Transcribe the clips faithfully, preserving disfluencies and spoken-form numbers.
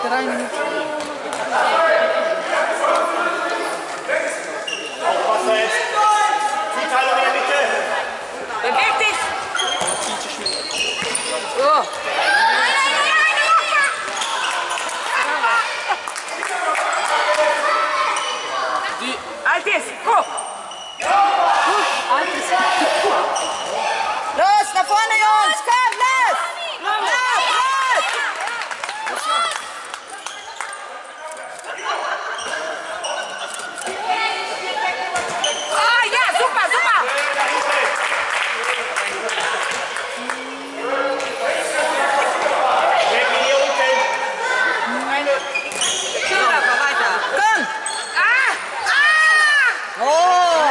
drei Minuten. Aufpassen jetzt. Zuteilung in der Mitte. Beweg dich! So. Die Altis, guck! Los, nach vorne, Jungs! Komm, los! Los, los! Ah ja, super, super! Schulter, weiter! Komm! Ah! Ah! Oh!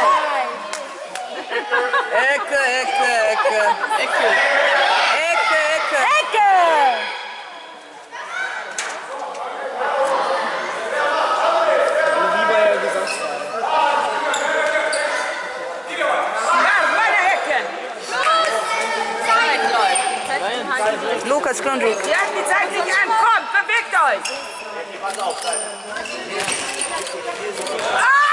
Ecke, Ecke, Ecke. Ecke! Ecke, Ecke. Ecke! Lieber ja gesagt. Ja, weiter Ecken! Zeit läuft. Lukas Klondruk. Ja, die Zeit sich an, kommt, bewegt euch! Pass auf, Seite. Ah!